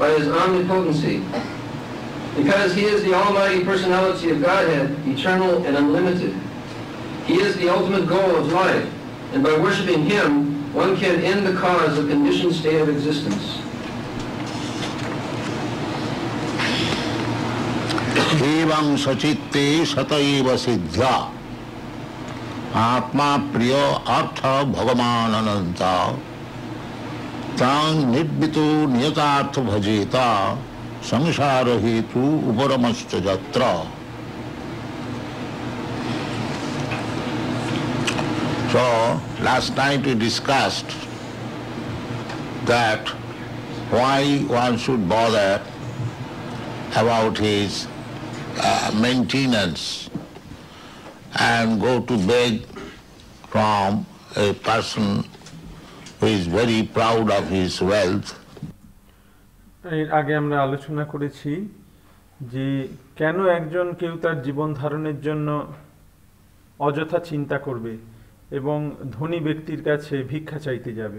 by his omnipotency. Because he is the almighty personality of Godhead, eternal and unlimited. He is the ultimate goal of life, and by worshiping him, one can end the cause of conditioned state of existence. Evam sachitte sataiva siddha atma priya artha bhagavan ananta tang nidbitu niyatartha bhajeta samsara hetu uparamascha jatra. So, last night we discussed that why one should bother about his maintenance and go to beg from a person who is very proud of his wealth. এর আগে আমরা আলোচনা করেছি যে কেন একজন কেউ তার জীবন ধারণের জন্য অযথা চিন্তা করবে এবং ধনী ব্যক্তির কাছে ভিক্ষা চাইতে যাবে।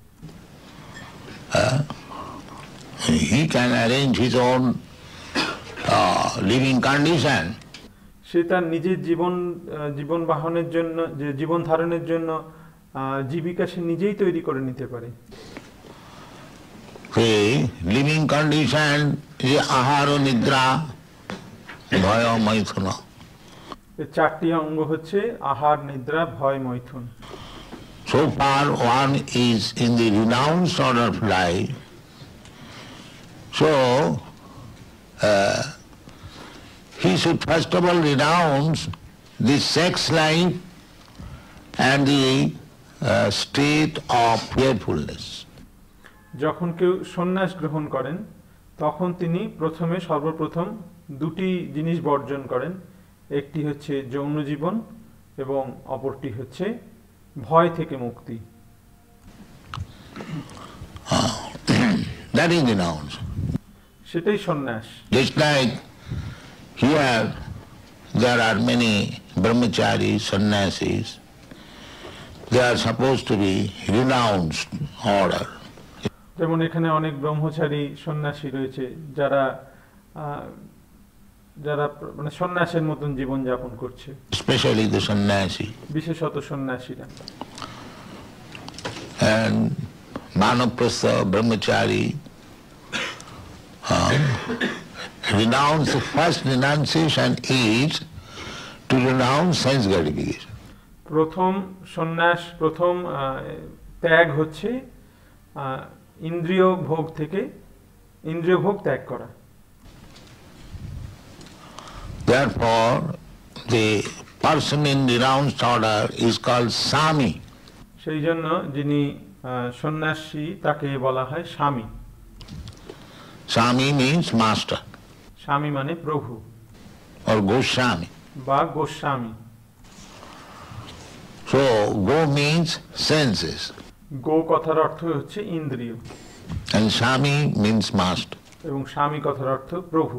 He can arrange his own living condition. সে তার নিজের জীবন বাহনের জন্য যে জীবন ধারণের জন্য জীবিকা সে নিজেই তৈরি করে নিতে পারে। লিভিং কন্ডিশন যে আহার ও নিদ্রা ভয় ও মৈথুন। চারটি অঙ্গ হচ্ছে আহার, নিদ্রা, ভয়, মৈথুন। So far one is in the renounced order of life. So he should first of all renounce the sex life and the state of fearfulness. যখন কেউ সন্ন্যাস গ্রহণ করেন তখন তিনি সর্বপ্রথম দুটি জিনিস বর্জন করেন, একটি হচ্ছে যৌন জীবন এবং অপরটি হচ্ছে ভয় থেকে মুক্তি। That is renounce. সেটাই সন্ন্যাস। Just like here there are many brahmacharis, sannyasis, they are supposed to be renounced order. যেমন এখানে অনেক ব্রহ্মচারী সন্ন্যাসী রয়েছে যারা মানে সন্ন্যাসের মতন জীবন যাপন করছে। Especially the sannyasi. বিশেষত সন্ন্যাসীরা। And Manaprastha, brahmachari, renounce, the first renunciation is to renounce sense gratification. প্রথম সন্ন্যাস, প্রথম ত্যাগ হচ্ছে ইন্দ্রিয় ভোগ ত্যাগ করা। Therefore, the person in renounced order is called Sami. সেই জন্য যিনি সন্ন্যাসী তাকে বলা হয় স্বামী। Sami means master. স্বামী মানে প্রভু। Or Goswami. বা Goswami. So, go means senses. গো কথার অর্থ হচ্ছে ইন্দ্রিয়। And Sami means master. এবং স্বামী কথার অর্থ প্রভু।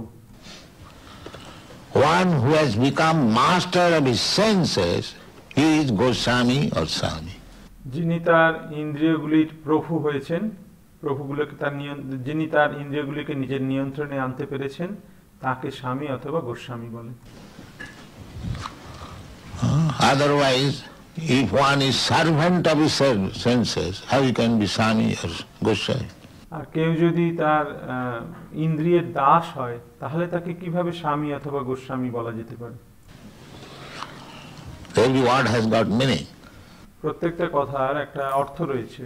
One who has become master of his senses, he is Goswami or Sami. যিনি তার ইন্দ্রিয়গুলির প্রভু হয়েছেন, যিনি তার ইন্দ্রিয়গুলিকে নিজের নিয়ন্ত্রণে আনতে পেরেছেন, তাকে স্বামী অথবা গোস্বামী বলে। Otherwise, if one is servant of his senses, how he can be Sami or Goswami? আর কেউ যদি তার ইন্দ্রিয়ের দাস হয় তাহলে তাকে কিভাবে স্বামী অথবা গোস্বামী বলা যেতে পারে? Every word has got meaning. প্রত্যেকটা কথার একটা অর্থ রয়েছে।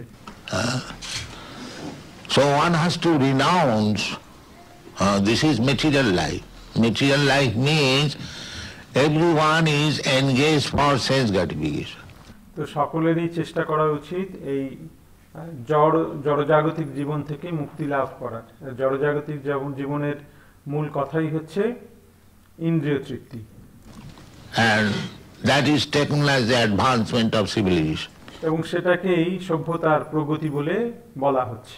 So one has to renounce, this is material life. Material life means everyone is engaged for sense gratification. তো সকলেরই চেষ্টা করা উচিত এই জড়জাগতিক জীবন থেকে মুক্তি লাভ করার। জড়জাগতিক জীবনের মূল কথাই হচ্ছে ইন্দ্রিয় তৃপ্তি। And that is taken as the advancement of civilization. এবং সেটাকেই সভ্যতার প্রগতি বলে বলা হচ্ছে।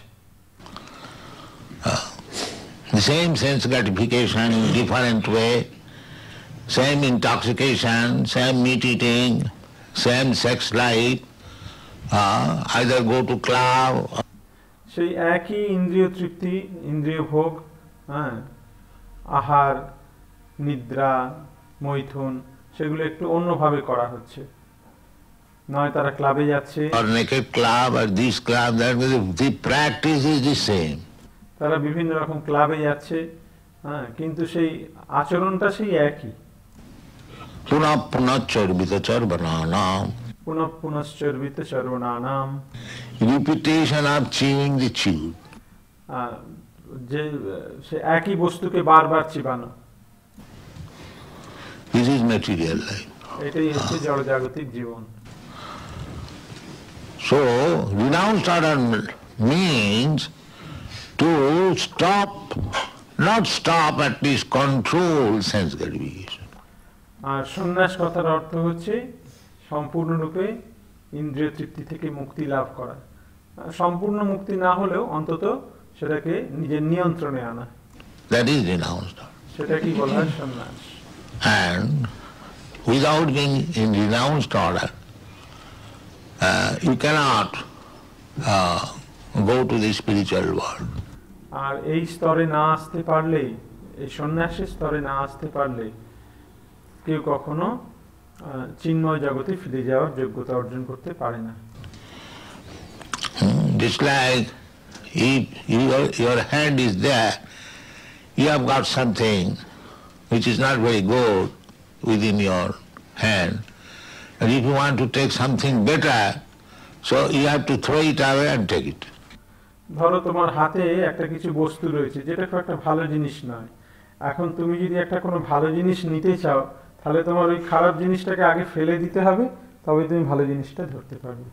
The same sense gratification in different way, same intoxication, same meat eating, same sex life, either go to club. সেই একই ইন্দ্রিয় তৃপ্তি, ইন্দ্রিয় ভোগ, হ্যাঁ, আহার, নিদ্রা, মৈথুন, সেগুলো একটু অন্যভাবে করা হচ্ছে। নয় তারা ক্লাবে যাচ্ছে, or naked club or this club, that means the practice is the same. তারা বিভিন্ন রকম ক্লাবে যাচ্ছে, হ্যাঁ, কিন্তু সেই আচরণটা সেই একই। Punah punah charvita charvananam. পুনঃ পুনশ্চর্বিত সর্বনানাম, Repetition of chewing the chew. যে সে একই বস্তুকে বারবার চিবানো, This is material life. এটাই হচ্ছে জড়জাগতিক জীবন। So, renounced order means to stop, not stop, at least control sense gratification. আর সন্ন্যাস কথার অর্থ হচ্ছে সম্পূর্ণরূপে ইন্দ্রিয় তৃপ্তি থেকে মুক্তি লাভ করা। সম্পূর্ণ মুক্তি না হলেও অন্তত সেটাকে নিজের নিয়ন্ত্রণে আনা, That is renounced order. সেটাকেই বলা হয় সন্ন্যাস। And without being in renounced order, you cannot go to the spiritual world. আর এই স্তরে না আসতে পারলেই, এই সন্ন্যাসের স্তরে না আসতে পারলে কেউ কখনো চিন্ময় জগতে ফিরে যাওয়ার যোগ্যতা অর্জন করতে পারে না। Just like if your hand is there, you have got something which is not very good within your hand, and if you want to take something better, so you have to throw it away and take it. ধরো তোমার হাতে একটা কিছু বস্তু রয়েছে যেটা খুব একটা ভালো জিনিস নয়, এখন তুমি যদি একটা কোনো ভালো জিনিস নিতে চাও, তাহলে তোমার ওই খারাপ জিনিসটাকে আগে ফেলে দিতে হবে, তবে তুমি ভালো জিনিসটা ধরতে পারবে,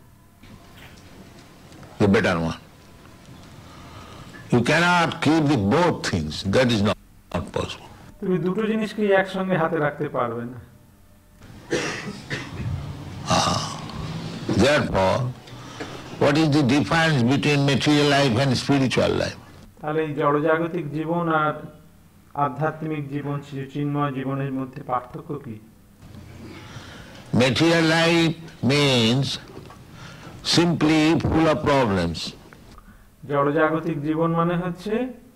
The better one. You cannot keep the both things. That is not possible. তুমি দুটো জিনিসকে একসঙ্গে হাতে রাখতে পারবে না। Therefore, what is the difference between material life and spiritual life? তাহলে এই জড়জাগতিক জীবন আর আধ্যাত্মিক জীবন, চিন্ময় জীবনের মধ্যে পার্থক্য কি? Material life means simply full of problems. জড়জাগতিক জীবন মানে হচ্ছে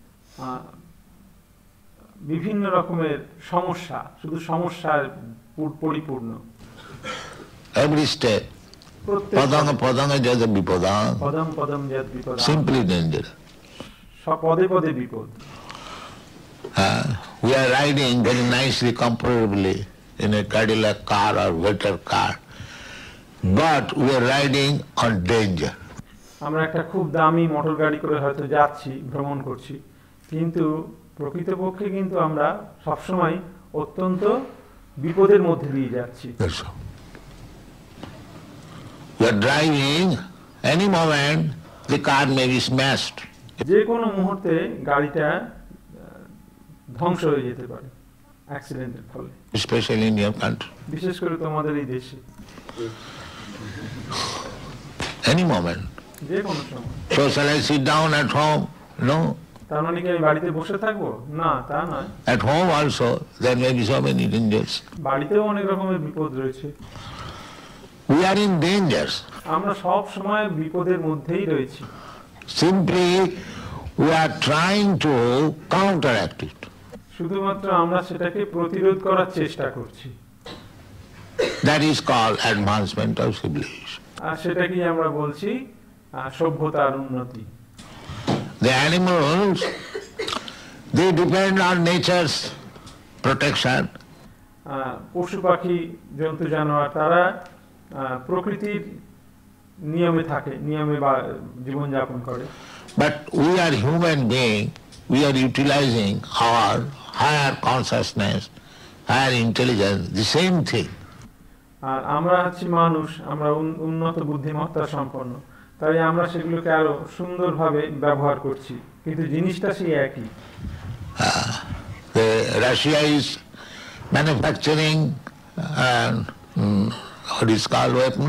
বিভিন্ন রকমের সমস্যা, শুধু সমস্যার পরিপূর্ণ। Every step, padanga padanga jada vipadang, Padam Padam যদ বিপদ, simply dangerous. সব পদে পদে বিপদ। We are riding very nicely, comfortably in a Cadillac car or better car, but we are riding on danger. আমরা একটা খুব দামি মোটর গাড়ি করে হয়তো যাচ্ছি, ভ্রমণ করছি, কিন্তু প্রকৃতপক্ষে কিন্তু আমরা সবসময় অত্যন্ত বিপদের মধ্যে দিয়ে যাচ্ছি। That's all. We are driving, any moment the car may be smashed. যে কোনো মুহূর্তে গাড়িটা ধ্বংস হয়ে যেতে পারে অ্যাক্সিডেন্টের ফলে, Especially in your country. বিশেষ করে তোমাদের এই দেশে Any moment. যে কোনো সময়। So shall I sit down at home? No. তার মানে কি আমি বাড়িতে বসে থাকবো? না, তা নয়। At home also there may be so many dangers. বাড়িতেও অনেক রকমের বিপদ রয়েছে। We are in dangers. আমরা সব সময় বিপদের মধ্যেই রয়েছি। Simply we are trying to counteract it. শুধুমাত্র আমরা সেটাকে প্রতিরোধ করার চেষ্টা করছি। That is called advancement of civilization. আর সেটাকেই আমরা বলছি সভ্যতার উন্নতি। The animals, they depend on nature's protection. পশু পাখি, জন্তু জানোয়ার, তারা প্রকৃতির নিয়মে থাকে, নিয়মে জীবনযাপন করে। But we are human beings, we are utilizing our higher consciousness, higher intelligence, the same thing. আর আমরা হচ্ছি মানুষ, আমরা উন্নত বুদ্ধিমত্তা সম্পন্ন, তাই আমরা সেগুলোকে আরো সুন্দরভাবে ব্যবহার করছি, কিন্তু জিনিসটা সেই একই। Russia is manufacturing what is called weapon,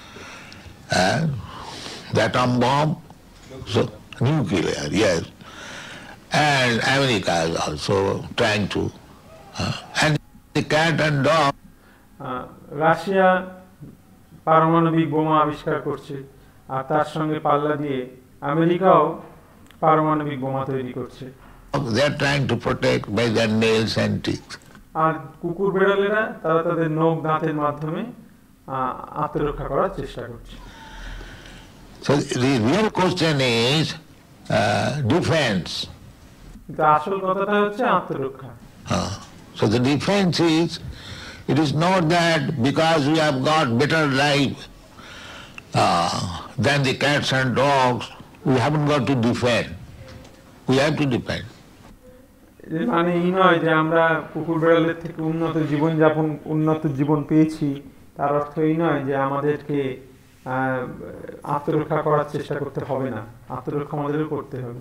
the atom bomb, so nuclear, yes. And America is also trying to, and the cat and dog. Russia পারমাণবিক বোমা আবিষ্কার করছে, আর তার সঙ্গে পাল্লা দিয়ে আমেরিকাও পারমাণবিক বোমা তৈরি করছে। They are trying to protect by their nails and teeth. আর কুকুর বেড়ালেরা তারা তাদের নখ দাঁতের মাধ্যমে আত্মরক্ষা করার চেষ্টা করছে। So the real question is defense. কিন্তু আসল কথাটা হচ্ছে আত্মরক্ষা। So the defense is, it is not that because we have got better life than the cats and dogs, we haven't got to defend. We have to defend. মানে এই নয় যে আমরা কুকুর বেড়ালের থেকে উন্নত জীবন পেয়েছি, তার অর্থ এই নয় যে আমাদেরকে আত্মরক্ষা করার চেষ্টা করতে হবে না, আত্মরক্ষা আমাদেরও করতে হবে।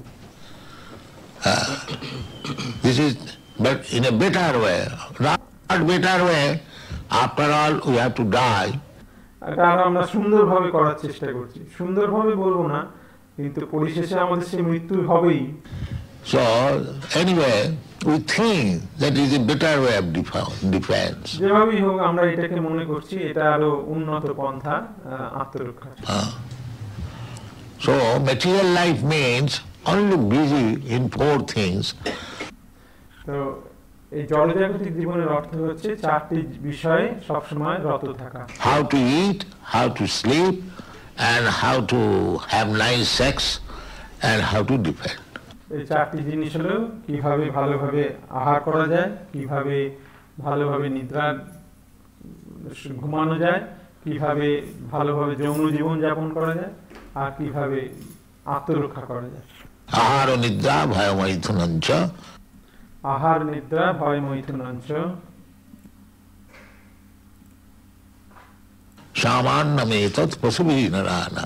This is, but in a better way, not better way. After all, we have to die. আর আমরা সুন্দরভাবে করার চেষ্টা করছি। সুন্দরভাবে বলবো না, কিন্তু পরিশেষে আমাদের সেই মৃত্যু হবেই। So anyway, we think that is a better way of defense. যেভাবেই হোক আমরা এটাকে মনে করছি এটা আরো উন্নত পন্থা আত্মরক্ষা। So material life means only busy in 4 things. তো এই জড়জাগতিক জীবনের অর্থ হচ্ছে 4টি বিষয়ে সবসময় রত থাকা। How to eat, how to sleep, and how to have nice sex, and how to defend. এই 4টি জিনিস হলো কিভাবে ভালোভাবে আহার করা যায়, কিভাবে ভালোভাবে নিদ্রা ঘুমানো যায়, কিভাবে ভালোভাবে যৌন জীবন যাপন করা যায়, আর কিভাবে আত্মরক্ষা করা যায়। আহার নিদ্রা ভয় মৈথুনঞ্চ। আহার নিদ্রা ভয় মৈথুনঞ্চ। সামান্যমেতৎ পশুভিঃ নরাণাম।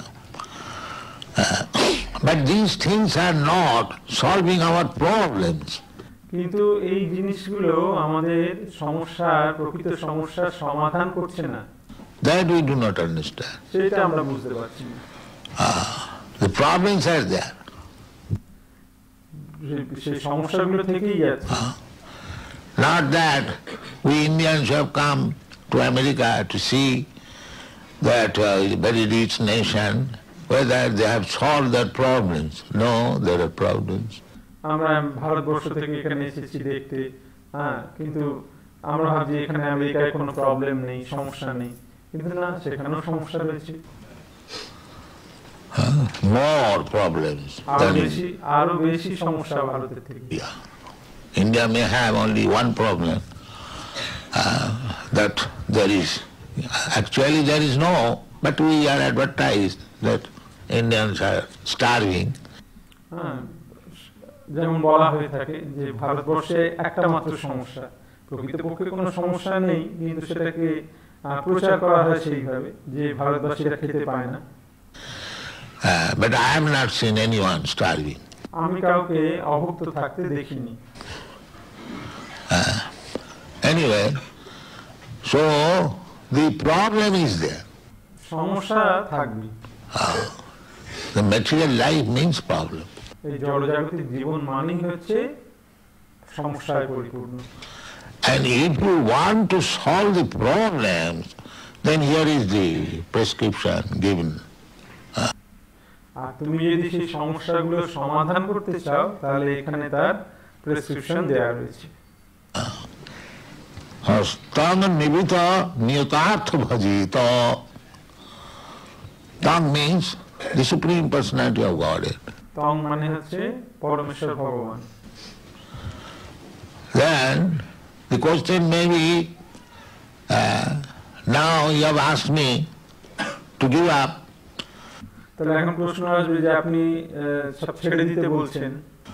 But these things are not solving our problems. কিন্তু এই জিনিসগুলো আমাদের প্রকৃত সমস্যার সমাধান করছে না। That we do not understand. সেটা আমরা বুঝতে পারছি না। The problems are there. সেই সমস্যাগুলো থেকেই যাচ্ছে। Not that we Indians have come to America to see that very rich nation, whether they have solved their problems. No, there are problems. আমরা ভারতবর্ষ থেকে এখানে এসেছি দেখতে, কিন্তু আমরা ভাবছি এখানে আমেরিকায় কোনো প্রবলেম নেই, সমস্যা নেই, কিন্তু না, সেখানেও সমস্যা রয়েছে। More problems. আরো বেশি সমস্যা ভারতের থেকে। India may have only one problem, that there is, actually there is no, but we are advertised that Indians are starving. যেমন বলা হয়ে থাকে যে ভারতবর্ষে একটা মাত্র সমস্যা, প্রকৃতপক্ষে কোনো সমস্যা নেই, কিন্তু সেটাকে প্রচার করা হয় সেইভাবে যে ভারতবাসীরা খেতে পায় না। But I have not seen anyone starving. আমি কাউকে অভুক্ত থাকতে দেখিনি। Anyway, so the problem is there. সমস্যা থাকবে। The material life means problem. এই জড়জাগতিক জীবন মানেই হচ্ছে সমস্যায় পরিপূর্ণ। And if you want to solve the problems, then here is the prescription given. আর তুমি যদি সেই সমস্যাগুলো সমাধান করতে চাও, তাহলে এখানে তার প্রেসক্রিপশন দেয়া রয়েছে। তং নিবিত নিয়তার্থ ভজিত। Tang means the Supreme Personality of Godhead. তং মানে হচ্ছে পরমেশ্বর ভগবান। Then the question may be, now you have asked me to give up. তাহলে এখন প্রশ্ন আসবে যে আপনি সব ছেড়ে দিতে বলছেন।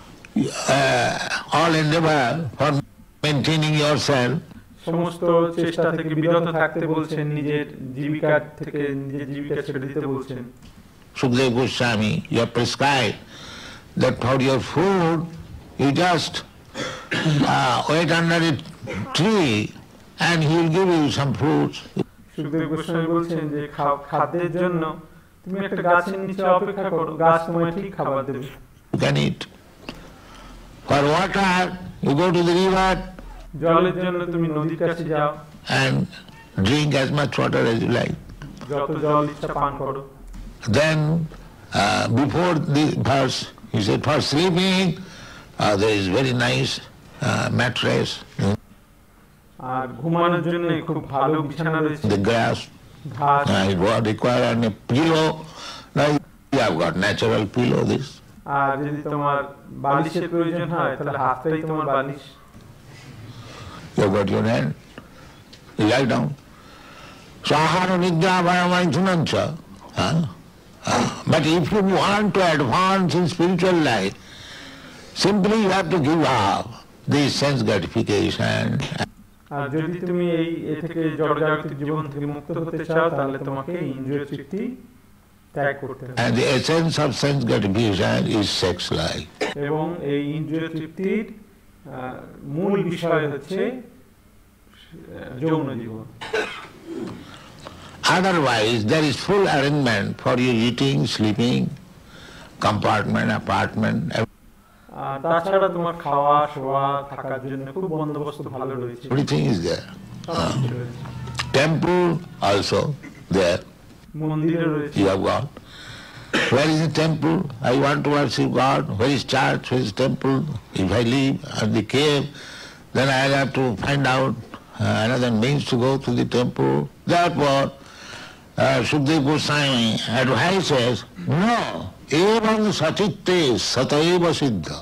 All endeavor for maintaining yourself. সমস্ত চেষ্টা থেকে বিরত থাকতে বলছেন, নিজের জীবিকা ছেড়ে দিতে বলছেন। Sukadeva Goswami, you have prescribed that for your food you just wait under a tree and he will give you some fruits. Sukhdev Goswami বলছেন যে খাদ্যের জন্য তুমি একটা গাছের নিচে অপেক্ষা করো, গাছ তোমায় ঠিক খাবার দেবে। You can eat. For water, you go to the river. জলের জন্য তুমি নদীর কাছে যাও and drink as much water as you like. যত জল ইচ্ছা পান করো। Then Before this verse, he said, for sleeping, there is very nice mattress, আর ঘুমানোর জন্য খুব ভালো বিছানা রয়েছে, the grass, ঘাস, it was required and a pillow. Now you have got natural pillow, this. আর যদি তোমার বালিশের প্রয়োজন হয় তাহলে হাতটাই তোমার বালিশ। You have got your hand, you lie down. So ahara nidra vayamaithunancha. But if you want to advance in spiritual life, simply you have to give up this sense gratification. আর যদি তুমি এই থেকে জড়জাগতিক জীবন থেকে মুক্ত হতে চাও তাহলে তোমাকে ইন্দ্রিয় তৃপ্তি ত্যাগ করতে হবে। And the essence of sense gratification is sex life. এবং এই ইন্দ্রিয় তৃপ্তির মূল বিষয় হচ্ছে যৌন জীবন। Otherwise, there is full arrangement for your eating, sleeping, compartment, apartment. তাছাড়া তোমার খাওয়া, শোয়া, থাকার জন্য খুব বন্দোবস্ত ভালো রয়েছে। Everything is there. Temple also there. মন্দিরও রয়েছে। You have got. Where is the temple? I want to worship God. Where is church? Where is temple? If I live at the cave, then I have to find out another means to go to the temple. Therefore, Sukadeva Goswami advises, no, evam sachitte sataiva siddha.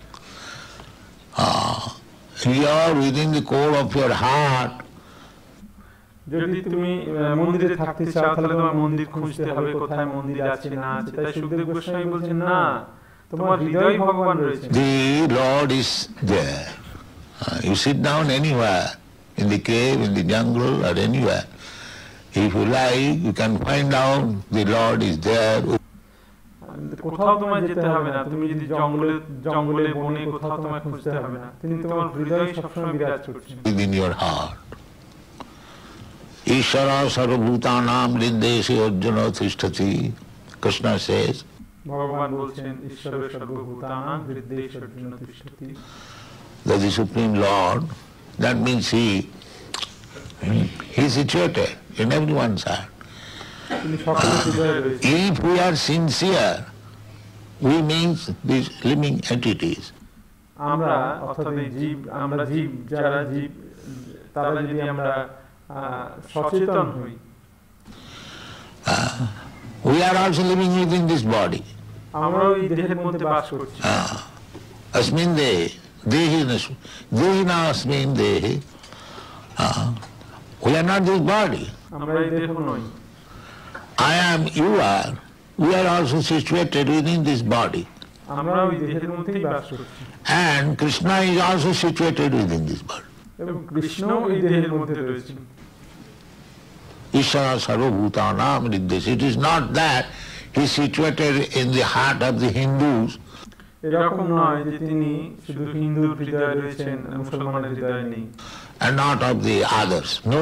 You are within the core of your heart. যদি তুমি মন্দিরে থাকতে চাও তাহলে তোমার মন্দির খুঁজতে হবে, কোথায় মন্দির আছে না আছে। তাই সুখদেব গোস্বামী বলছেন, না, তোমার হৃদয়ে ভগবান রয়েছে। The Lord is there. You sit down anywhere, in the cave, in the jungle, or anywhere. If you like, you can find out the Lord is there. কোথাও তোমায় যেতে হবে না, তুমি যদি জঙ্গলে বনে কোথাও তোমায় খুঁজতে হবে না, তিনি তোমার হৃদয়ে সবসময় বিরাজ করছেন। Within your heart. Ishvara sarvabhutanam hrideshe arjuna tishtati. Krishna says. ভগবান বলছেন, ঈশ্বর সর্বভূতানাং হৃদয়েষু Arjun তিষ্ঠতি। That the Supreme Lord, that means He is situated in everyone's heart. If we are sincere, we means these living entities. আমরা অর্থাৎ আমরা জীব, যারা জীব, তারা যদি আমরা সচেতন হই, we are also living within this body. আমরা এই দেহের মধ্যে বাস করছি। Asmin dehe, dehina asmin dehe. We are not this body. আমরা এই দেহ নই। I am, you are. We are also situated within this body. আমরা ওই দেহের মধ্যেই বাস করছি। And Krishna is also situated within this body. এবং কৃষ্ণ এই দেহের মধ্যে রয়েছেন। Ishvara sarvabhutanam hrideshe. It is not that He is situated in the heart of the Hindus. এরকম নয় যে তিনি শুধু হিন্দুর হৃদয়ে রয়েছেন, মুসলমানের হৃদয়ে নেই। And not of the others. No.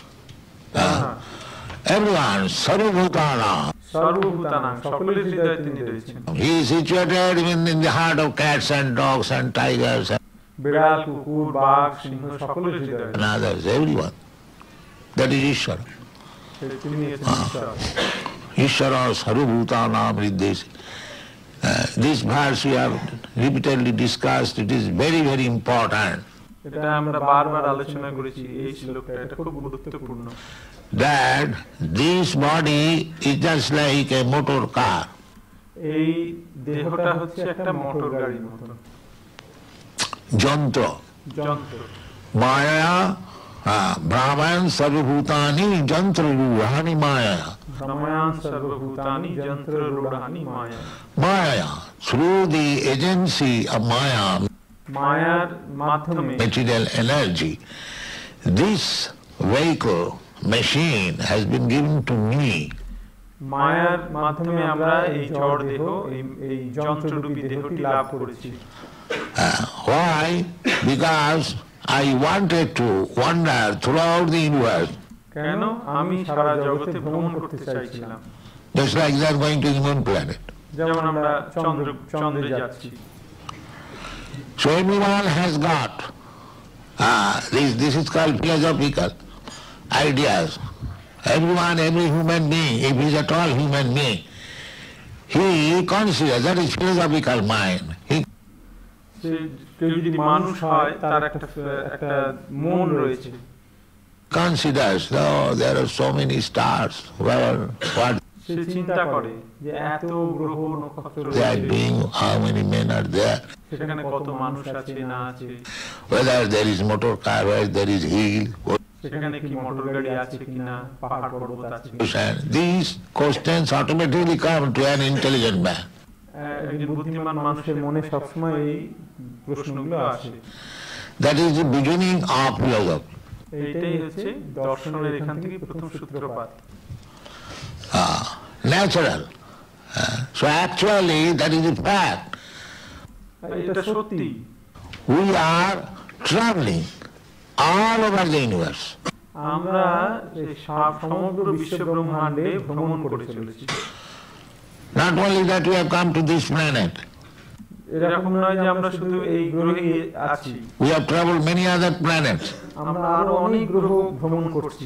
Everyone, sarvabhutanam. সর্বভূতানাং, সকলের হৃদয়ে তিনি রয়েছেন। He is situated even in the heart of cats and dogs and tigers বিড়াল, কুকুর, বাঘ, সিংহ সকলের হৃদয়ে and others, everyone. That is Ishvara. তিনি ঈশ্বর। Ishvara sarvabhutanam hrideshe. This verse we have repeatedly discussed. It is very, very important. এটা আমরা বারবার আলোচনা করেছি, এই শ্লোকটা, এটা খুব গুরুত্বপূর্ণ। That this body is just like a motor car. এই দেহটা হচ্ছে একটা মোটর গাড়ির মতো। যন্ত্র। মায়া ভ্রামায়ণ সর্বভূতানি যন্ত্ররূঢ়ানি মায়া। ভ্রামায়ণ সর্বভূতানি যন্ত্ররূঢ়ানি মায়া। Maya, through the agency of Maya, মায়ার মাধ্যমে, material energy, this vehicle, machine has been given to me. মায়ার মাধ্যমে আমরা এই জড় দেহ, এই যন্ত্ররূপী দেহটি লাভ করেছি। Why? Because I wanted to wander throughout the universe. কেন? আমি সারা জগতে ভ্রমণ করতে চাইছিলাম। Just like they are going to the moon planet. যেমন আমরা চন্দ্রে যাচ্ছি। So everyone has got this is called philosophical ideas. Everyone, every human being, if he is at all human being, he considers, that is philosophical mind. He কেউ যদি মানুষ হয় তার একটা মন রয়েছে, considers, oh, there are so many stars. Well, what সে চিন্তা করে যে এত গ্রহ নক্ষত্র they are রয়েছে, doing, how many men are there, সেখানে কত মানুষ আছে না আছে, whether there is motor car, whether there is hill, সেখানে কি মোটর গাড়ি আছে কিনা, পাহাড় পর্বত আছে কিনা। ocean. These questions automatically come to an intelligent man. একজন বুদ্ধিমান মানুষের মনে সবসময় এই প্রশ্নগুলো আসে। That is the beginning of philosophy. এইটাই হচ্ছে দর্শনের এখান থেকে প্রথম সূত্রপাত। Natural. So actually that is a fact. এটা সত্যি, We are traveling all over the universe. আমরা এই সমগ্র বিশ্ব ব্রহ্মাণ্ডে ভ্রমণ করে চলেছি। Not only that, we have come to this planet. এরকম নয় যে আমরা শুধু এই গ্রহে আছি, We have traveled many other planets. আমরা আরো অনেক গ্রহ ভ্রমণ করছি,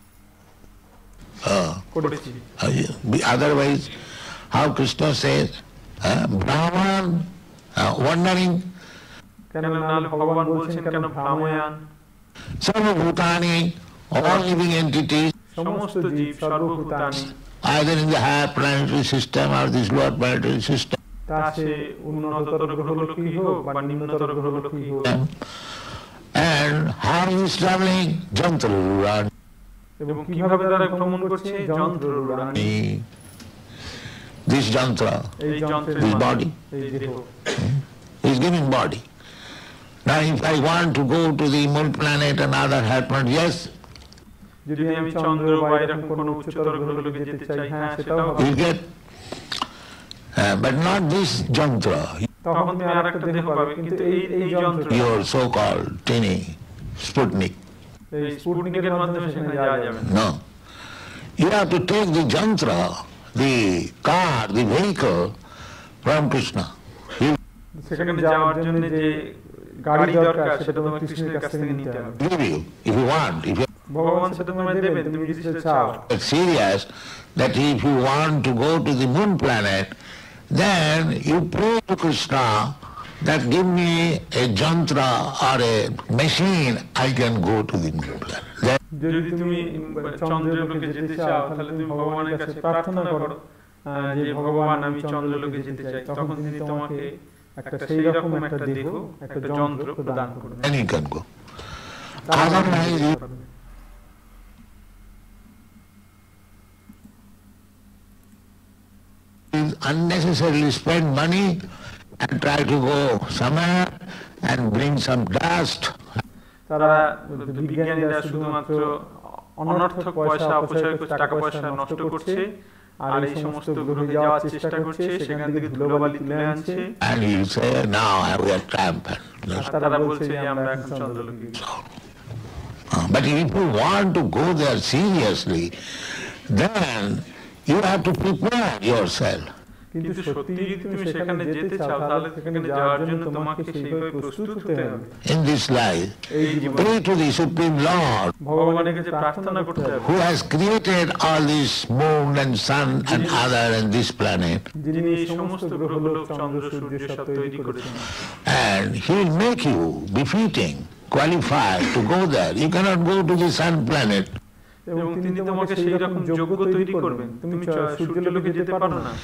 করেছি। Otherwise, how Krishna says, Brahman wandering, কেন নাহলে ভগবান বলছেন কেন ভ্রাময়ান, Sarvabhutani, all living entities, সমস্ত জীব সর্বভূতানি, either in the higher planetary system or this lower planetary system. তা সে উন্নততর গ্রহলোকই হোক বা নিম্নতর গ্রহলোকই হোক। And how he is traveling? Jantra-Rurani. এবং কিভাবে তারা ভ্রমণ করছে? যন্ত্র-রূঢ়ানি। This jantra, এই যন্ত্রের this মাধ্যমে, body, এই দেহ। he is giving body. Now if I want to go to the moon planet and other higher planet, yes, যদি আমি চন্দ্র বা এরকম কোনো উচ্চতর গ্রহলোকে যেতে চাই, হ্যাঁ সেটাও হবে। you get, but not this jantra, তখন তুমি আরেকটা দেহ পাবে, কিন্তু এই যন্ত্র, your so-called tiny Sputnik. এই স্পুটনিকের মাধ্যমে সেখানে যাওয়া যাবে না। No. You have to take the jantra, the car, the vehicle from Krishna. সেখানে যাওয়ার জন্য যে গাড়ি দরকার সেটা তোমার কৃষ্ণের কাছ থেকে নিতে হবে। Give you, if you want. If you ভগবান সেটা তোমায় দেবেন, তুমি যদি সেটা চাও। are serious that if you want to go to the moon planet, then you pray to Krishna that give me a jantra or a machine, I can go to the moon planet. Then যদি তুমি চন্দ্রলোকে যেতে চাও, তাহলে তুমি ভগবানের কাছে প্রার্থনা করো যে ভগবান আমি চন্দ্রলোকে যেতে চাই, তখন তিনি তোমাকে একটা সেই রকম একটা দেহ, একটা যন্ত্র প্রদান করবেন। then you can go. Otherwise, you unnecessarily spend money and try to go somewhere and bring some dust. তারা বিজ্ঞানীরা শুধুমাত্র অনর্থক পয়সা অপচয় করছে, টাকা পয়সা নষ্ট করছে, আর এই সমস্ত গ্রহে যাওয়ার চেষ্টা করছে, সেখান থেকে ধুলোবালি তুলে আনছে, And you say, now we are triumphant. আর তারা বলছে যে আমরা এখন চন্দ্রলোকে। But if you want to go there seriously, then you have to prepare yourself. কিন্তু সত্যি যদি তুমি সেখানে যেতে চাও, তাহলে সেখানে যাওয়ার জন্য তোমাকে সেইভাবে প্রস্তুত হতে হবে। In this life, এই জীবনে pray to the Supreme Lord ভগবানের কাছে প্রার্থনা করতে হবে, who has created all this moon and sun and other and this planet, যিনি এই সমস্ত গ্রহলোক, চন্দ্র, সূর্য সব তৈরি করেছেন, and he will make you befitting, qualified to go there. You cannot go to the sun planet. এবং তিনি তোমাকে সেই রকম যোগ্য তৈরি করবেন, তুমি সূর্যলোকে যেতে পারো না।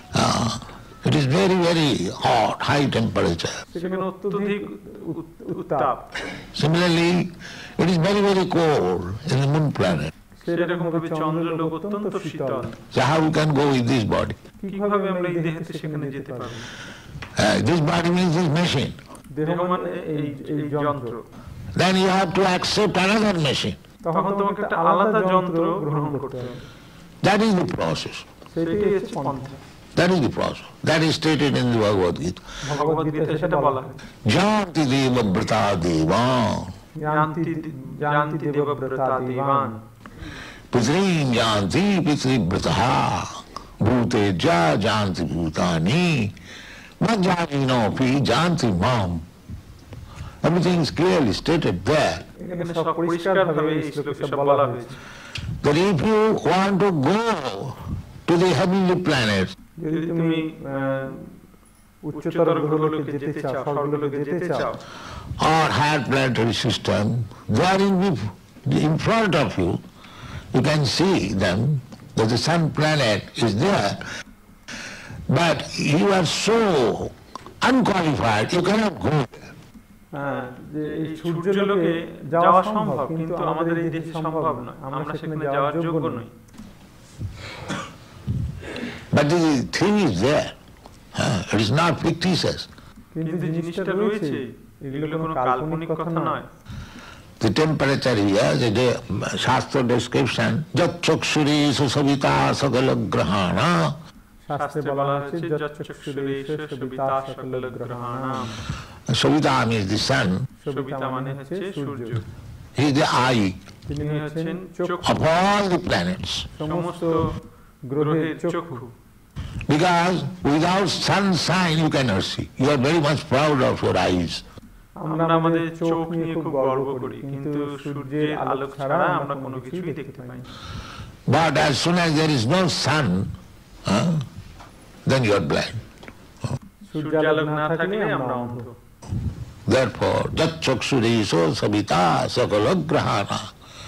It is very, very hot, high temperature. সেখানে অত্যধিক উত্তাপ। Similarly, it is very, very cold in the moon planet. সেরকম ভাবে চন্দ্রলোক অত্যন্ত শীতল। So how we can go with this body? কিভাবে আমরা এই দেহতে সেখানে যেতে পারবো? This body means this machine. দেহ মানে এই যন্ত্র। Then you have to accept another machine. তখন তোমাকে একটা আলাদা যন্ত্র গ্রহণ করতে হবে। That is the process. সেটাই হচ্ছে পন্থা। That is the process. That is stated in the Bhagavad Gita. ভগবদ গীতায় সেটা বলা হয়েছে। Janti devabrata devan. জানতি Debabrata Devan. Pitrim janti pitribrataha. Bhute ja janti bhutani. Majjanino pi janti mam. Everything is clearly stated there. এখানে সব পরিষ্কারভাবে এই শ্লোকে সব বলা হয়েছে। That if you want to go to the heavenly planets, যদি তুমি উচ্চতর গ্রহলোকে যেতে চাও, স্বর্গলোকে যেতে চাও, or higher planetary system, they are in front of you. You can see them, that the sun planet is there. But you are so unqualified, you cannot go there. যে এই সূর্যলোকে যাওয়া সম্ভব, কিন্তু আমাদের এই দেশে সম্ভব নয়, আমরা সেখানে যাওয়ার যোগ্য নই। But the thing is there. It is not fictitious. কিন্তু জিনিসটা রয়েছে, এগুলো কোনো কাল্পনিক কথা নয়। The temperature here, the Shastra description, Jat Chakshuri Susavita Sakala Grahana. শাস্ত্রে বলা হয়েছে যত চক্ষুরেশ সবিতা সকল গ্রহাণাম। Savita means the sun. Sabita মানে হচ্ছে সূর্য। He is the eye তিনি হচ্ছেন চক্ষু of all the planets. সমস্ত গ্রহের চক্ষু। Because without sunshine you cannot see. You are very much proud of your eyes. আমরা আমাদের চোখ নিয়ে খুব গর্ব করি, কিন্তু সূর্যের আলো ছাড়া আমরা কোনো কিছুই দেখতে পাই না। But as soon as there is no sun, then you are blind. সূর্যালোক না থাকলে আমরা অন্ধ। Therefore, Jat Chakshurīso Savita Sakala Grahana.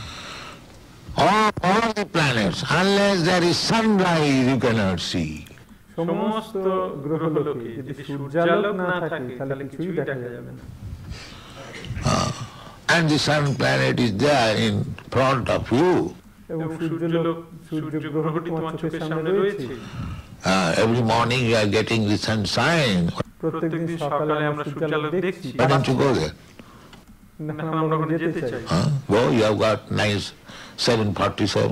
All the planets, unless there is sunrise, you cannot see. সমস্ত গ্রহলোকে যদি সূর্যালোক না থাকে তাহলে কিছুই দেখা যাবে না। And the sun planet is there in front of you. এবং সূর্য গ্রহটি তোমার চোখের সামনে রয়েছে। Every morning you are getting the sunshine. প্রত্যেকদিন সকালে আমরা সূর্যালোক দেখছি। Why don't you go there? এখন আমরা ওখানে যেতে চাই। Go, you have got nice 747.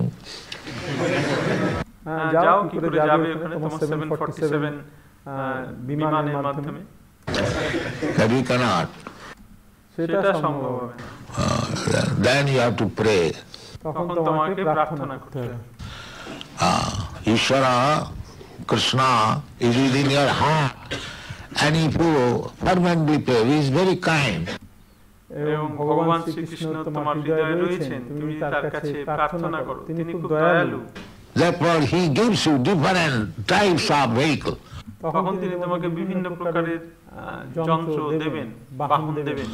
যাও, কি করে যাবে ওখানে? তোমার 747 বিমানের মাধ্যমে। That you cannot. সেটা সম্ভব হবে না। Then you have to pray. তখন তোমাকে প্রার্থনা করতে হবে। Ishvara, Krishna is within your heart. And if you fervently pray, he is very kind. এবং ভগবান শ্রীকৃষ্ণ তোমার হৃদয়ে রয়েছেন, তুমি তার কাছে প্রার্থনা করো, তিনি খুব দয়ালু। Therefore he gives you different types of vehicle. তখন তিনি তোমাকে বিভিন্ন প্রকারের যন্ত্র দেবেন, বাহন দেবেন।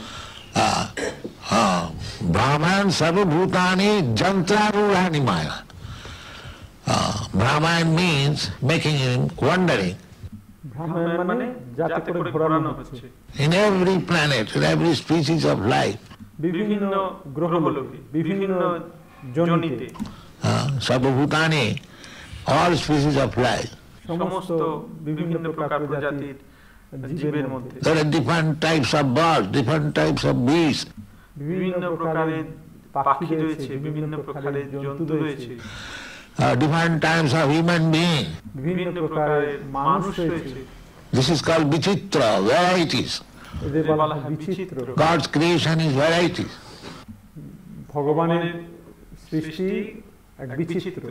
Brahman sarvabhutani jantrarurani maya. Brahman means making him wandering. ভ্রমণ মানে যাতে করে ঘোরানো হচ্ছে। In every planet, in every species of life. বিভিন্ন গ্রহলোকে, বিভিন্ন জনিতে। Sarvabhutani, all species of life. সমস্ত বিভিন্ন প্রকার প্রজাতির জীবের মধ্যে। There are different types of birds, different types of beasts. বিভিন্ন প্রকারের পাখি রয়েছে, বিভিন্ন প্রকারের জন্তু রয়েছে। Different types of human beings. বিভিন্ন প্রকারের মানুষ রয়েছে। This is called vichitra, varieties. এদের বলা হয় বিচিত্র। God's creation is varieties. ভগবানের সৃষ্টি এক বিচিত্র।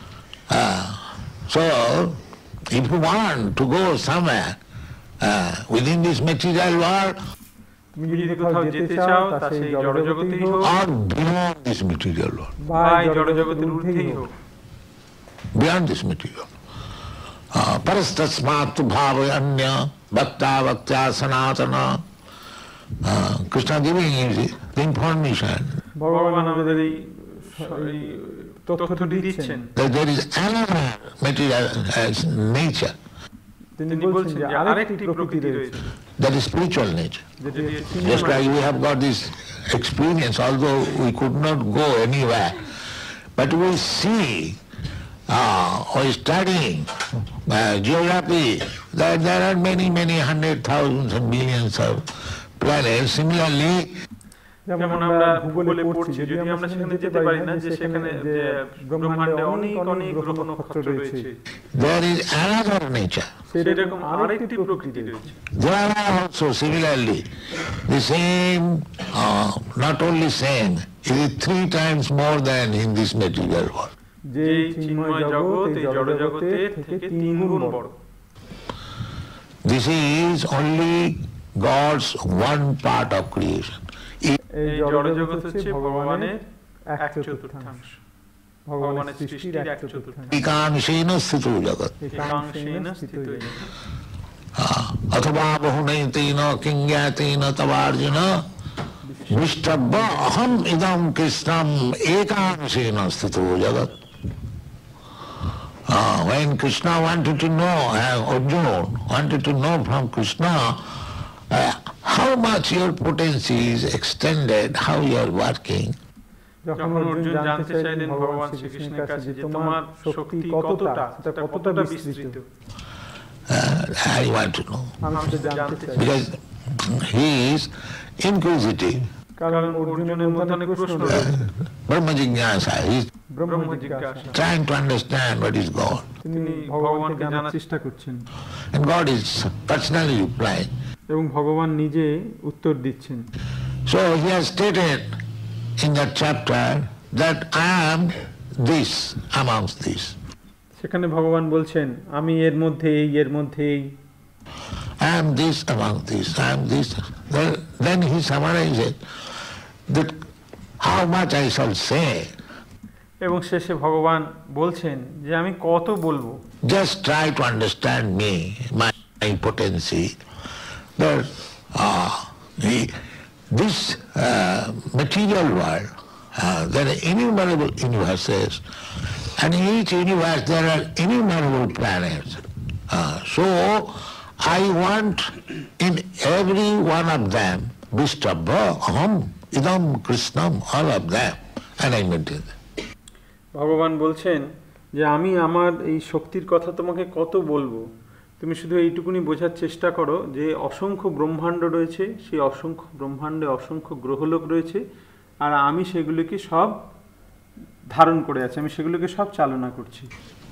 So, if you want to go somewhere within this material world, তুমি যদি কোথাও যেতে চাও তা সেই জড়জগতেই হোক, or beyond this material world, বা জড়জগতের ঊর্ধ্বেই হোক, beyond this material. Parastasmat bhavayanya bhakta bhaktya sanatana. Krishna giving the information. ভগবান আমাদের এই তথ্যটি দিচ্ছেন। That there is another material nature. তিনি বলছেন যে আরেকটি প্রকৃতি রয়েছে। That is spiritual nature. Just like we have got this experience, although we could not go anywhere, but we see, or studying geography, that there are many, many hundred thousands and millions of planets. Similarly, যেমন আমরা ভূগোলে পড়ছি, যদি আমরা সেখানে যেতে পারি না, যে সেখানে যে ব্রহ্মাণ্ডে অনেক অনেক গ্রহ নক্ষত্র রয়েছে, there is another nature. সেরকম আরেকটি প্রকৃতি রয়েছে। There are also similarly the same, not only same, it is 3 times more than in this material world. যে চিন্ময় জগৎ এই জড় জগতের থেকে 3 গুণ বড়। This is only God's one part of creation. এই জড় জগৎ হচ্ছে ভগবানের 1/4। ভগবানের সৃষ্টির এক চতুর্থাংশ। একাংশেন স্থিত জগৎ একাংশেন স্থিত জগৎ। অথবা বহুনৈতেন কিংজ্ঞাতেন তবার্জুন বিষ্টব্য অহম ইদম কৃষ্ণম একাংশেন স্থিত জগৎ। When Krishna wanted to know, Arjuna wanted to know from Krishna how much your potency is extended, how you are working. যখন অর্জুন জানতে চাইলেন ভগবান শ্রীকৃষ্ণের কাছে যে তোমার শক্তি কতটা, সেটা কতটা বিস্তৃত, I want to know. আমি সেটা জানতে চাই। Because he is inquisitive. কারণ অর্জুনের মধ্যে অনেক প্রশ্ন রয়েছে। Brahma Jignasa, he is ব্রহ্ম জিজ্ঞাসা, trying to understand what is God. তিনি ভগবানকে জানার চেষ্টা করছেন And God is personally replying. এবং ভগবান নিজে উত্তর দিচ্ছেন। So he has stated in that chapter that I am this amongst this. সেখানে ভগবান বলছেন আমি এর মধ্যে এই, এর মধ্যে এই, I am this among this, I am this. Then he summarizes that how much I shall say. এবং শেষে ভগবান বলছেন যে আমি কত বলবো, Just try to understand me, my potency. That this material world, there are innumerable universes, and in each universe there are innumerable planets. So I want in every one of them, Vistabha, Aham, Idam, Krishnam, all of them, and I maintain them. ভগবান বলছেন যে আমি আমার এই শক্তির কথা তোমাকে কত বলবো, তুমি শুধু এইটুকুনি বোঝার চেষ্টা করো যে অসংখ্য ব্রহ্মাণ্ড রয়েছে, সেই অসংখ্য ব্রহ্মাণ্ডে অসংখ্য গ্রহলোক রয়েছে, আর আমি সেগুলিকে সব ধারণ করে আছি, আমি সেগুলোকে সব চালনা করছি।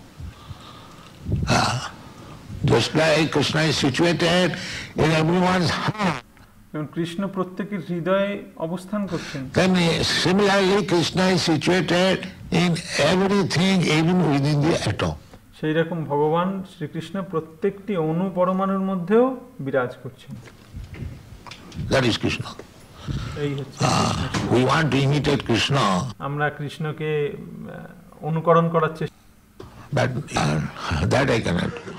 Just like Krishna is situated in everyone's heart. এবং কৃষ্ণ প্রত্যেকের হৃদয়ে অবস্থান করছেন। Then similarly Krishna is situated in everything, even within the atom. সেই রকম ভগবান শ্রীকৃষ্ণ প্রত্যেকটি অণু পরমাণুর মধ্যেও বিরাজ করছেন। That is Krishna. এই হচ্ছে We want to imitate Krishna, আমরা কৃষ্ণকে অনুকরণ করার চেষ্টা, but that I cannot do.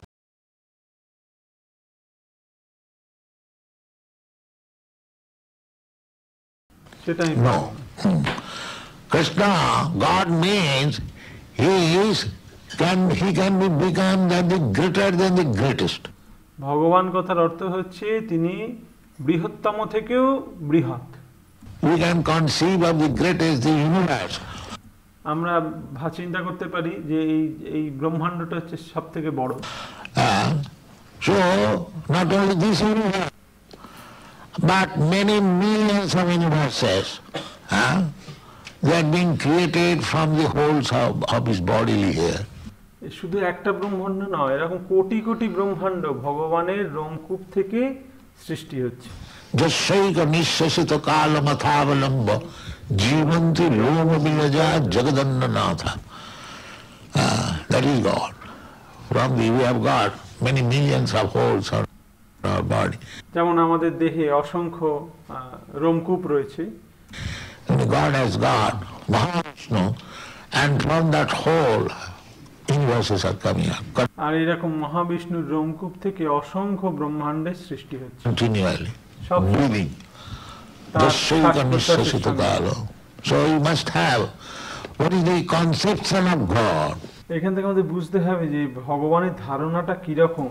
সেটা আমি No. Krishna, God means he can be become the greater than the greatest. ভগবান কথার অর্থ হচ্ছে তিনি বৃহত্তম থেকেও বৃহৎ। We can conceive of the greatest, the universe. আমরা চিন্তা করতে পারি যে এই ব্রহ্মাণ্ডটা হচ্ছে সব থেকে বড়। So not only this universe, but many millions of universes, they are being created from the wholes of his bodily hair. শুধু একটা ব্রহ্মাণ্ড নয়, এরকম কোটি কোটি ব্রহ্মাণ্ড ভগবানের রোমকূপ থেকে সৃষ্টি হচ্ছে। Jasyaiga nishasita kala mathavalamba jivanti loma vilaja jagadannanatha. That is God. From the we have got many millions of holes on our body. যেমন আমাদের দেহে অসংখ্য রোমকূপ রয়েছে, And God has got Mahavishnu, and from that hole universes are coming up আর এরকম মহাবিষ্ণুর রোমকূপ থেকে অসংখ্য ব্রহ্মাণ্ডের সৃষ্টি হচ্ছে continually, সব breathing. তার Jasyaiga শ্বাস-প্রশ্বাসের nishasita সঙ্গে। kala. So you must have what is the conception of God. এখান থেকে আমাদের বুঝতে হবে যে ভগবানের ধারণাটা কিরকম।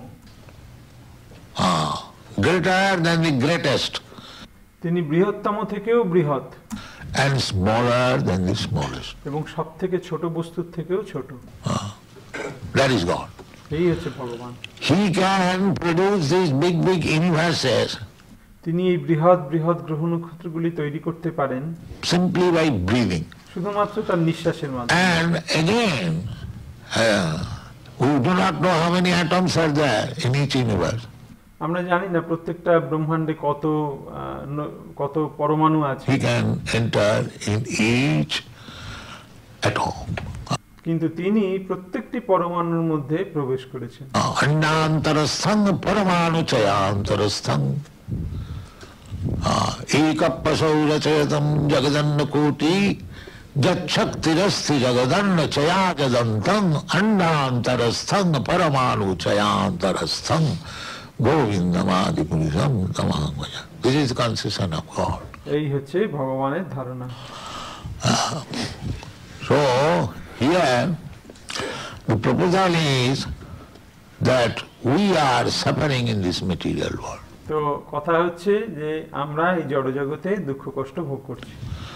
Greater than the greatest, তিনি বৃহত্তম থেকেও বৃহৎ and smaller than the smallest. এবং সব থেকে ছোট বস্তুর থেকেও ছোট। That is God. এই হচ্ছে ভগবান। He can produce these big universes তিনি এই বৃহৎ বৃহৎ গ্রহ নক্ষত্রগুলি তৈরি করতে পারেন simply by breathing. শুধুমাত্র তার নিঃশ্বাসের মাধ্যমে। And again, we do not know how many atoms are there in each universe. আমরা জানি না প্রত্যেকটা ব্রহ্মাণ্ডে কত পরমাণু আছে, He can enter in each atom. কিন্তু তিনি প্রত্যেকটি পরমাণুর মধ্যে প্রবেশ করেছেন। Annantarasthang paramanu chayantarasthang ekapasau rachayatam jagadanna koti Jatshaktirasti jagadanna chayajadantang andantarasthang paramanu chayantarasthang govindamadi purisam tamahamaja. This is the conception of God. এই হচ্ছে ভগবানের ধারণা। So here the proposal is that we are suffering in this material world. তো কথা হচ্ছে যে আমরা এই জড়জগতে দুঃখ কষ্ট ভোগ করছি।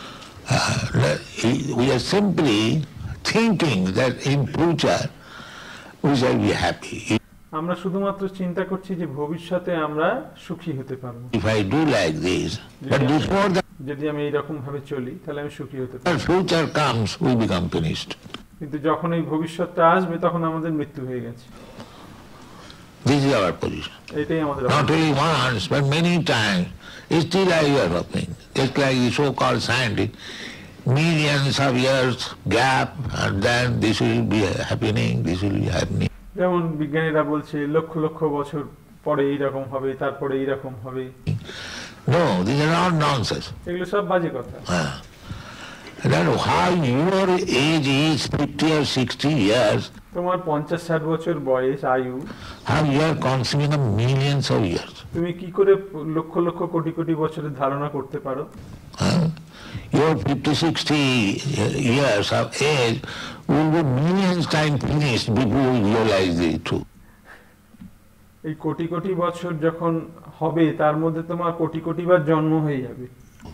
We are simply thinking that in future we shall be happy. আমরা শুধুমাত্র চিন্তা করছি যে ভবিষ্যতে আমরা সুখী হতে পারবো। If I do like this, but before that যদি আমি এইরকম ভাবে চলি তাহলে আমি সুখী হতে পারবো। future comes, we become finished. কিন্তু যখন এই ভবিষ্যৎটা আসবে তখন আমাদের মৃত্যু হয়ে গেছে। This is our position. এটাই আমাদের Not only once, but many times. It's still a year of thing. Just like the so-called scientists, millions of years gap, and then this will be happening, this will be happening. যেমন বিজ্ঞানীরা বলছে লক্ষ লক্ষ বছর পরে এইরকম হবে, তারপরে এইরকম হবে। No, these are all nonsense. এগুলো সব বাজে কথা। Then how your age is 50 or 60 years, তোমার 50-60 বছর বয়স আয়ু, how you are consuming of millions of years. তুমি কি করে লক্ষ লক্ষ কোটি কোটি বছরের ধারণা করতে পারো? Your 50-60 years of age will be millions times finished before you realize the truth. এই কোটি কোটি বছর যখন হবে তার মধ্যে তোমার কোটি কোটি বার জন্ম হয়ে যাবে।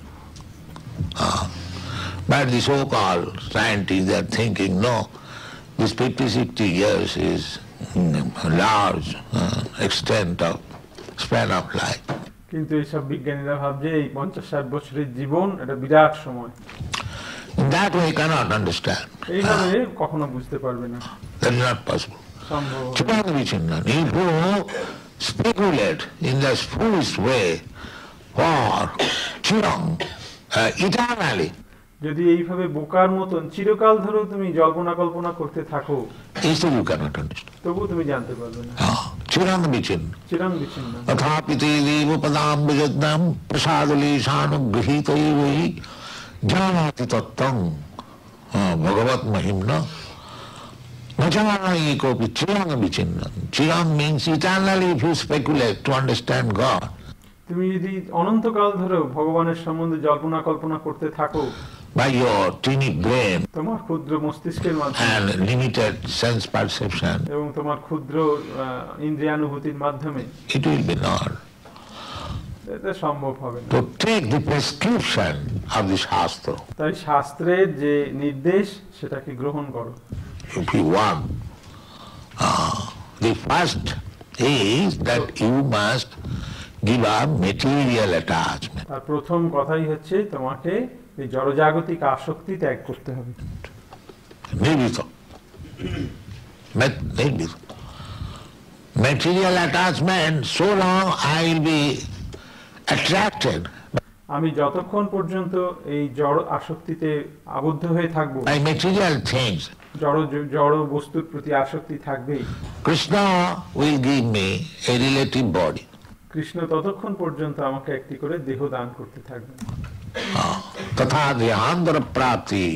But the so-called scientists are thinking, no, this 50-60 years is a large extent of span of life. কিন্তু এইসব বিজ্ঞানীরা ভাবছে এই 50-60 বছরের জীবন এটা বিরাট সময়। In that way, you cannot understand. এইভাবে কখনো বুঝতে পারবে না। That is not possible. সম্ভব। Chiranavichinnan, if you speculate in this foolish way for chirang, eternally, যদি এইভাবে বোকার মতন চিরকাল ধরে তুমি জল্পনা কল্পনা করতে থাকো, still you cannot understand. তবু তুমি জানতে পারবে না। Chiranavichinnan. চিরাং বিচ্ছিন্ন। अथापिते देव पदाम विजज्ञाम प्रसादलीशानुगृहीतैवै जानाति तत्त्वं भगवत महिम्ना न जानाति कोऽपि चिरां विचिन्नं. Chirang means eternally if you speculate to understand God. তুমি যদি অনন্তকাল ধরে ভগবানের সম্বন্ধে জল্পনা কল্পনা করতে থাকো By your teeny brain তোমার ক্ষুদ্র মস্তিষ্কের মাধ্যমে and limited sense perception, এবং তোমার ক্ষুদ্র ইন্দ্রিয়ানুভূতির মাধ্যমে, it will be not. এটা সম্ভব হবে না। To take the prescription of the Shastra, তাই শাস্ত্রের যে নির্দেশ সেটাকে গ্রহণ করো। if you want, the first is that you must give up material attachment. তার প্রথম কথাই হচ্ছে তোমাকে এই জড়জাগতিক আসক্তি ত্যাগ করতে হবে। Nirvita. Material attachment, so long I will be attracted আমি যতক্ষণ পর্যন্ত এই জড় আসক্তিতে আবদ্ধ হয়ে থাকবো, by material things, জড় বস্তুর প্রতি আসক্তি থাকবেই। Krishna will give me a relative body. Krishna ততক্ষণ পর্যন্ত আমাকে একটি করে দেহ দান করতে থাকবেন। Tatha dehandara prapti.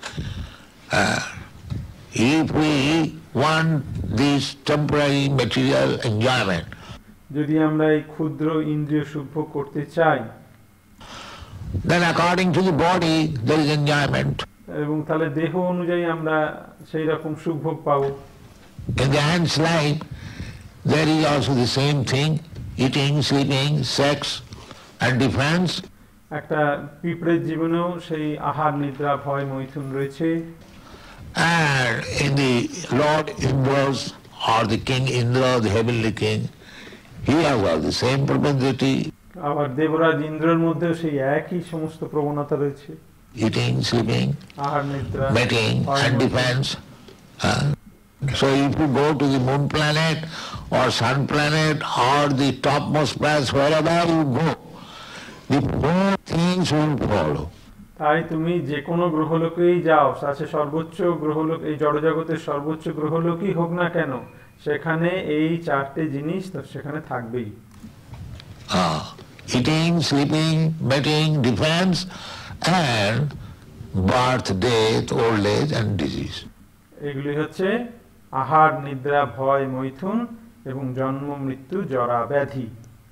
If we want this temporary material enjoyment, যদি আমরা এই ক্ষুদ্র ইন্দ্রিয় সুখ ভোগ করতে চাই, then according to the body there is enjoyment. এবং তাহলে দেহ অনুযায়ী আমরা সেই রকম সুখ ভোগ পাবো। In the ant's life there is also the same thing, eating, sleeping, sex and defense. একটা পিঁপড়ের জীবনেও সেই আহার নিদ্রা ভয় মৈথুন রয়েছে। And in the Lord Indra's or the King Indra, the heavenly king, he has all the same propensity. আবার দেবরাজ ইন্দ্রের মধ্যেও সেই একই সমস্ত প্রবণতা রয়েছে। Eating, sleeping, আহার নিদ্রা, mating and defense. So if you go to the moon planet or sun planet or the topmost planets, wherever you go, the four things will follow. তাই তুমি যে কোনো গ্রহলোকেই যাও, তাতে সর্বোচ্চ গ্রহলোক, এই জড়জগতের সর্বোচ্চ গ্রহলোকই হোক না কেন, সেখানে এই চারটে জিনিস তো সেখানে থাকবেই। Eating, sleeping, mating, defense and birth, death, old age and disease. এগুলি হচ্ছে আহার, নিদ্রা, ভয়, মৈথুন এবং জন্ম, মৃত্যু, জরা, ব্যাধি।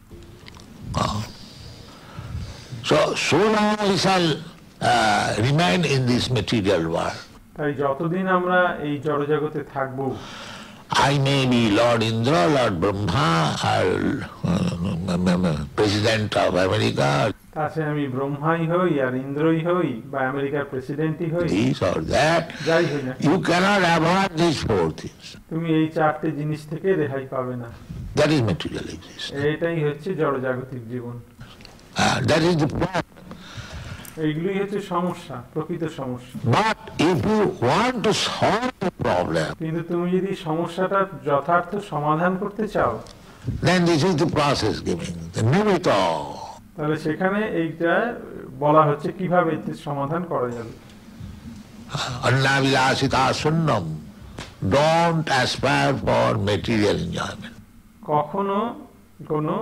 So long we shall remain in this material world. তাই যতদিন আমরা এই জড়জগতে থাকব, I may be Lord Indra, Lord Brahma, or President of America, তাতে আমি ব্রহ্মাই হই আর ইন্দ্রই হই বা আমেরিকার প্রেসিডেন্টই হই, this or that. যাই হই না, You cannot avoid these four things. তুমি এই চারটে জিনিস থেকে রেহাই পাবে না। That is material existence. এটাই হচ্ছে জড়জাগতিক জীবন। That is the problem. এইগুলোই হচ্ছে সমস্যা, প্রকৃত সমস্যা। But if you want to solve the problem, কিন্তু তুমি যদি সমস্যাটা যথার্থ সমাধান করতে চাও, then this is the process giving, the nimito. তাহলে সেখানে এইটা বলা হচ্ছে কিভাবে এর সমাধান করা যাবে। Annavilasita sunnam. Don't aspire for material enjoyment. কখনো কোনো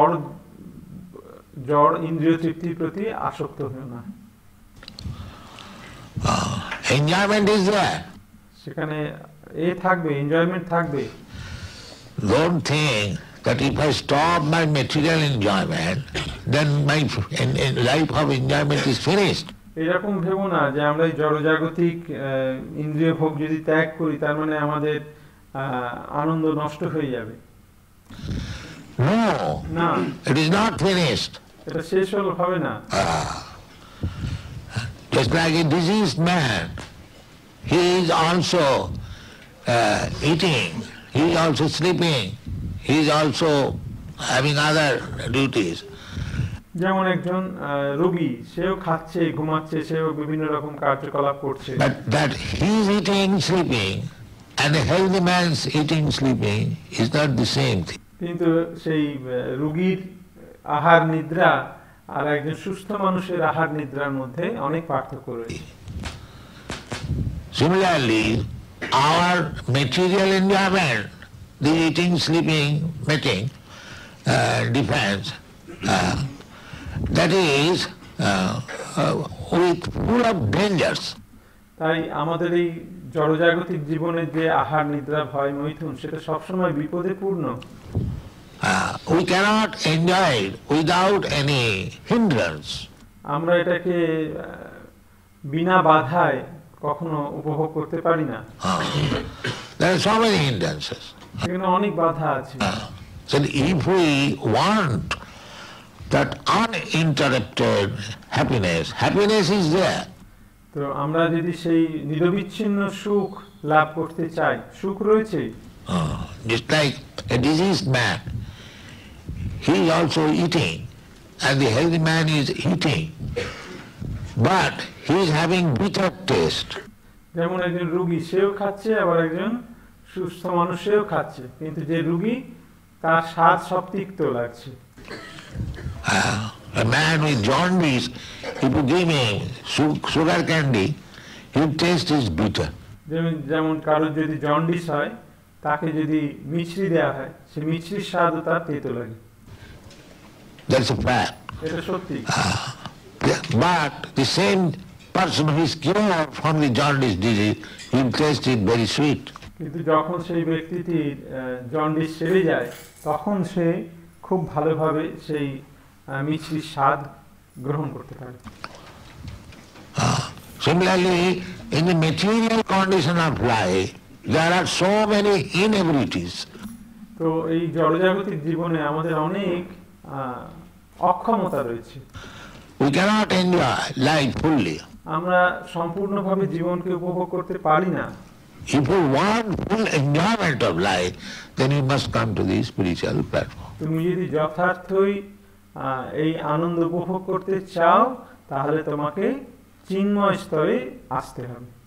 জড় ইন্দ্রিয় তৃপ্তির প্রতি আসক্ত হও না। Enjoyment is there. সেখানে থাকবে, এনজয়মেন্ট থাকবে। Don't think that if I stop my material enjoyment, then my life of enjoyment is finished. এরকম ভেবো না যে আমরা এই জড়জাগতিক ইন্দ্রিয় ভোগ যদি ত্যাগ করি তার মানে আমাদের আনন্দ নষ্ট হয়ে যাবে। No, না, it is not finished. এটা শেষ হবে না। Just like a diseased man, he is also eating, he is also sleeping, he is also having other duties. যেমন একজন রোগী, সেও খাচ্ছে, ঘুমাচ্ছে, সেও বিভিন্ন রকম কার্যকলাপ করছে। But that he is eating, sleeping, and a healthy man's eating, sleeping is not the same thing. কিন্তু সেই রোগীর আহার নিদ্রা আর একজন সুস্থ মানুষের আহার নিদ্রার মধ্যে অনেক পার্থক্য রয়েছে। Similarly, our material enjoyment, the eating, sleeping, mating, defense, that is with full of dangers. তাই আমাদের এই জড়জাগতিক জীবনের যে আহার নিদ্রা ভয় মৈথুন সেটা সবসময় বিপদে পূর্ণ। We cannot enjoy it without any hindrance. আমরা এটাকে বিনা বাধায় কখনো উপভোগ করতে পারি না। There are so many hindrances. সেখানে অনেক বাধা আছে। So if we want that uninterrupted happiness, happiness is there. তো আমরা যদি সেই নিরবিচ্ছিন্ন সুখ লাভ করতে চাই, সুখ রয়েছে। Just like a diseased man, he is also eating, and the healthy man is eating, but he is having bitter taste. যেমন একজন রোগী, সেও খাচ্ছে, আবার একজন সুস্থ মানুষ, সেও খাচ্ছে, কিন্তু যে রোগী তার স্বাদ সব তিক্ত লাগছে। A man with jaundice, if you give him sugar candy, his taste is bitter. যেমন কারোর যদি জন্ডিস হয়, তাকে যদি মিছরি দেওয়া হয়, সে মিছরির স্বাদও তার তেতো লাগে। That's a fact. এটা সত্যি। But the same person who is cured from the jaundice disease will taste it very sweet. কিন্তু যখন সেই ব্যক্তিটির জন্ডিস সেরে যায়, তখন সে খুব ভালোভাবে সেই মিছরির স্বাদ গ্রহণ করতে পারে। Similarly, in the material condition of life, there are so many inabilities. তো এই জড়জাগতিক জীবনে আমাদের অনেক অক্ষমতা রয়েছে। We cannot enjoy life fully. আমরা সম্পূর্ণভাবে জীবনকে উপভোগ করতে পারি না। If you want full enjoyment of life, then you must come to the spiritual platform. তুমি যদি যথার্থই এই আনন্দ উপভোগ করতে চাও, তাহলে তোমাকে চিন্ময় স্তরে আসতে হবে।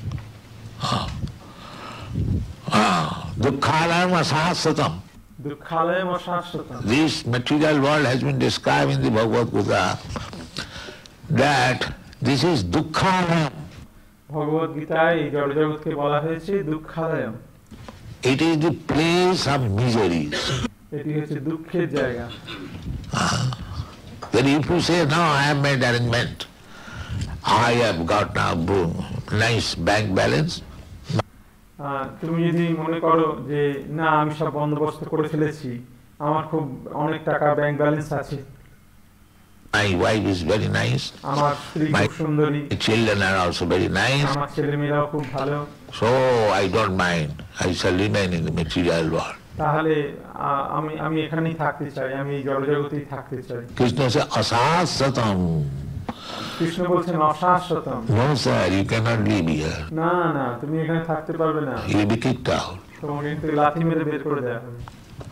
Dukkhalayam asahasratam. দুঃখালয়ম অশাশ্বতম। This material world has been described in the Bhagavad Gita that this is dukkhalayam. ভগবদ গীতায় এই জড়জগৎকে বলা হয়েছে দুঃখালয়ম। It is the place of miseries. এটি হচ্ছে দুঃখের জায়গা। Then if you say, no, I have made arrangement, I have got now nice bank balance. তুমি যদি মনে করো যে না আমি সব বন্দোবস্ত করে ফেলেছি, আমার খুব অনেক টাকা ব্যাংক ব্যালেন্স আছে, My wife is very nice. আমার স্ত্রী My খুব সুন্দরী, children are also very nice. আমার ছেলেমেয়েরাও খুব ভালো, So I don't mind. I shall remain in the material world. তাহলে আমি আমি এখানেই থাকতে চাই, আমি এই জড়জগতেই থাকতে চাই। Krishna says, asasatam. কৃষ্ণ বলছেন অশাশ্বতম। No sir, you cannot live here. না না, তুমি এখানে থাকতে পারবে না, You'll be kicked out. তোমাকে কিন্তু লাথি মেরে বের করে দেওয়া হবে।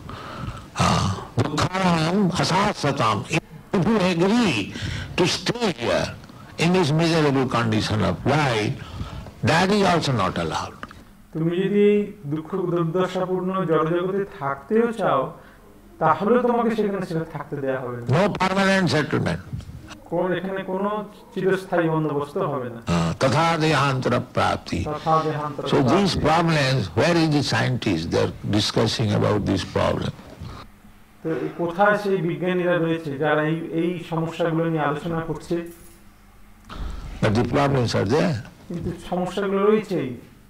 Dukhanam asasatam. If you agree to stay here in this miserable condition of life, that is also not allowed. তুমি যদি দুঃখ দুর্দশাপূর্ণ জড়জগতে থাকতেও চাও, তাহলে তোমাকে সেখানে থাকতে দেওয়া হবে না। No permanent settlement. এখানে কোনো চিরস্থায়ী বন্দোবস্ত হবে না। Tatha dehantara prapti. So these problems, where is the scientist? They are discussing about this problem. তো কোথায় সেই বিজ্ঞানীরা রয়েছে যারা এই সমস্যাগুলো নিয়ে আলোচনা করছে? But the problems are there. কিন্তু সমস্যাগুলো রয়েছেই।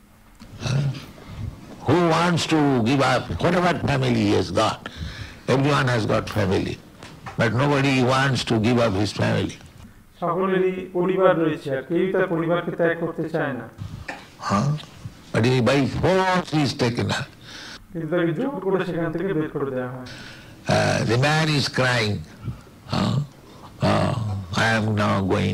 Who wants to give up whatever family he has got? Everyone has got family, but nobody wants to give up his family. সকলেরই পরিবার রয়েছে, আর কেউ তার পরিবারকে ত্যাগ করতে চায় না। But by force he is taken up. কিন্তু তাকে জোর করে সেখান থেকে বের করে দেওয়া হয়। The man is crying, I am now going.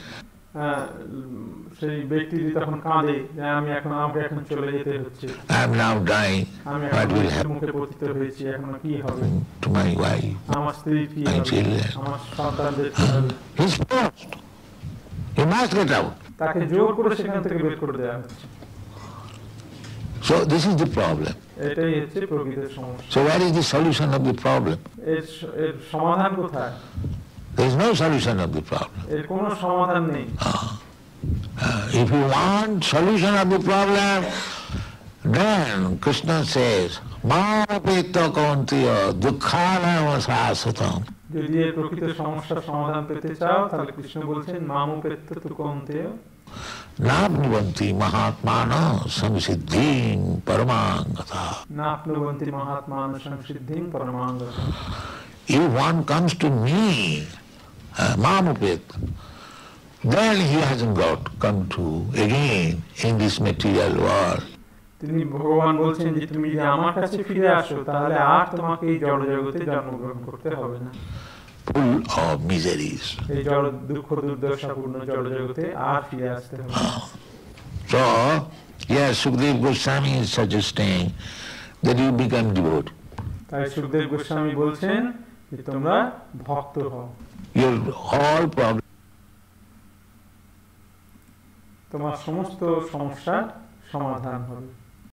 সেই ব্যক্তিটি তখন কাঁদে যে আমাকে এখন চলে যেতে হচ্ছে, I am now dying. আমি What will এখন happen মুখে পতিত হয়েছি, এখন কি হবে? to my wife? আমার স্ত্রী কি My হবে? children. আমার সন্তানদের কি হবে? He is forced. He must get out. তাকে জোর করে সেখান থেকে বের করে দেওয়া হচ্ছে। So this is the problem. এটাই হচ্ছে প্রকৃত সমস্যা। So where is the solution of the problem? এর সমাধান কোথায়? There is no solution of the problem. এর কোনো সমাধান নেই। If you want solution of the problem, then Krishna says, Mārapita kauntiya dukkhanam asasatam. যদি এর প্রকৃত সমস্যার সমাধান পেতে চাও, তাহলে কৃষ্ণ বলছেন মামুপেত্য তু কৌন্তেয় Nāpnuvanti mahatmana samsiddhim paramāṅgata. নাপ্নুবন্তি মহাত্মান সংসিদ্ধিং পরমাঙ্গতা। If one comes to me, Mamupet, then he hasn't got come to again in this material world. তিনি ভগবান বলছেন যে তুমি যদি আমার কাছে ফিরে আসো, তাহলে আর তোমাকে এই জড় জগতে জন্মগ্রহণ করতে হবে না। Full of miseries. এই জড় দুঃখ দুর্দশাপূর্ণ জড় জগতে আর ফিরে আসতে হবে না। So, yes, Sukadeva Goswami is suggesting that you become devotee. তাই সুখদেব গোস্বামী বলছেন যে তোমরা ভক্ত হও, Your whole problem তোমার সমস্ত সমস্যার সমাধান হবে।